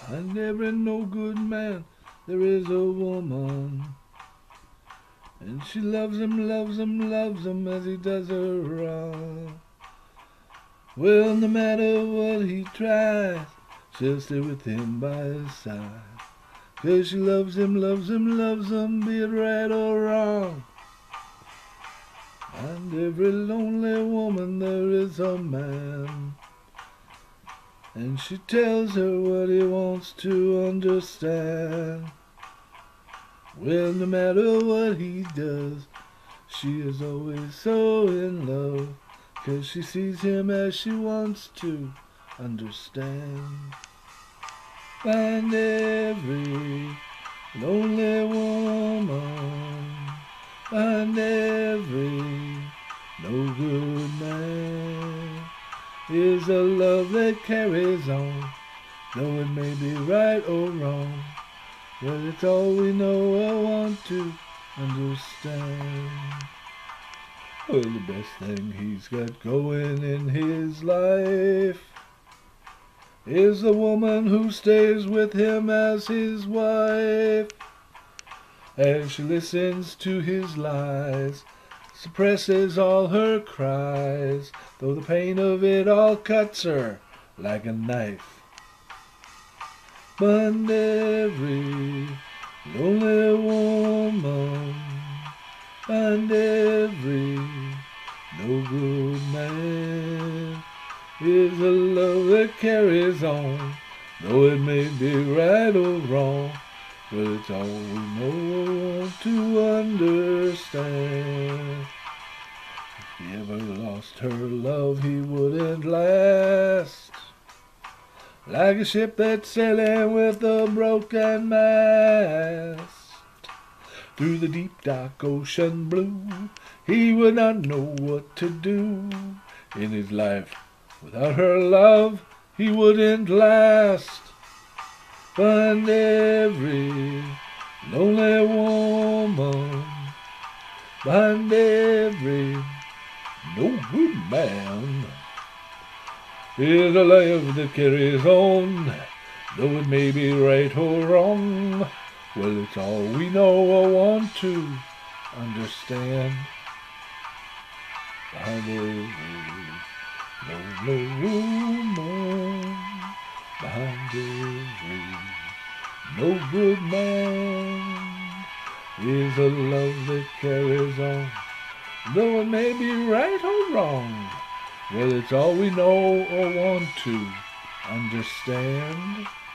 And every no good man there is a woman. And she loves him, loves him, loves him as he does her wrong. Well, no matter what he tries, she'll stay with him by his side. 'Cause she loves him, loves him, loves him, be it right or wrong. And every lonely woman there is a man. And she tells her what he wants to understand. Well, no matter what he does, she is always so in love, 'cause she sees him as she wants to understand. And every lonely woman, and every no good man is a love that carries on, though it may be right or wrong. Well, it's all we know or want to understand. Well, the best thing he's got going in his life is the woman who stays with him as his wife. As she listens to his lies, suppresses all her cries, though the pain of it all cuts her like a knife. But every lonely woman and every no good man is a love that carries on, though it may be right or wrong. Well, it's all we know or want to understand. If he ever lost her love, he wouldn't last. Like a ship that's sailing with a broken mast through the deep dark ocean blue, he would not know what to do in his life. Without her love, he wouldn't last. But every lonely woman, and every no good man is a love that carries on, though it may be right or wrong. Well, it's all we know or want to understand. Behind every lonely woman, behind every no good man is a love that carries on, though it may be right or wrong. Well, it's all we know or want to understand.